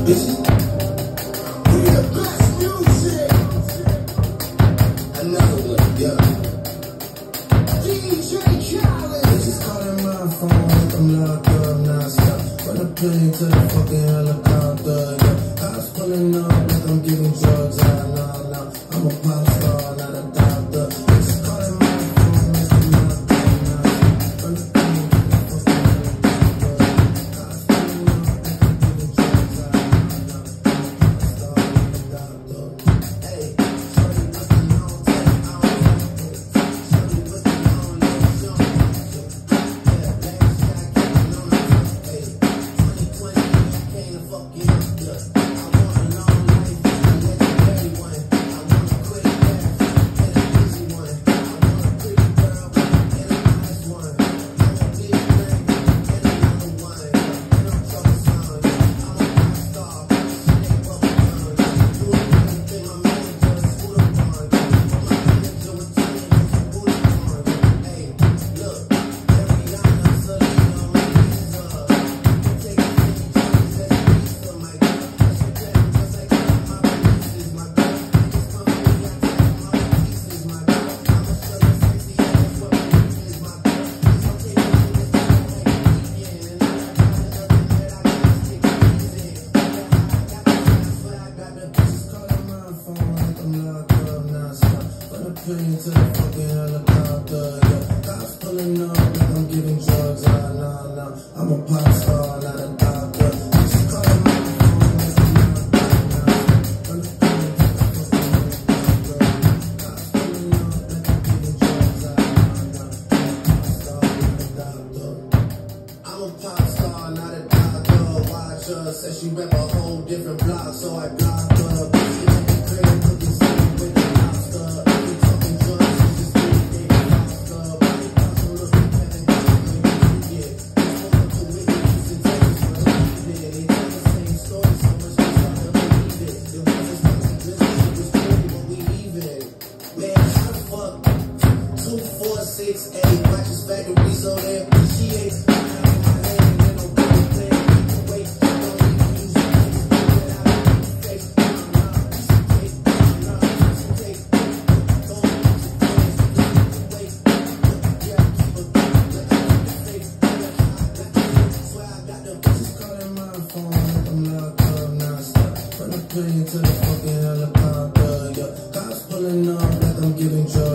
bitches. We the best music. Another one, yeah. DJ Khaled. Bitches calling my phone like I'm locked up non-stop. From the plane to the fucking helicopter, yeah. I was pulling up like I'm giving drugs, nah. I'm a pop star, not a doctor. Bitches calling my phone like I'm locked up non-stop. From the plane to the fucking helicopter, I was pulling up like I'm giving drugs, nah. I'm a pop star, not a doctor. Hey, shorty, what's the long take? I don't know. Shorty, what's the long leg? To the fucking helicopter, yeah. I was pulling up like I'm giving drugs, nah. I'm a pop star, not a doctor. Just calling my phone like I'm locked up, nah. From the plane to the fucking helicopter, I was pulling up like I'm giving drugs, nah. I'm a pop star, not a doctor. Watch her, said she rep a whole different block, so I blocked her. Pussy in the crib, cooking soup with the lobster. To the fucking helicopter, yeah. Cops pulling up like I'm giving drugs.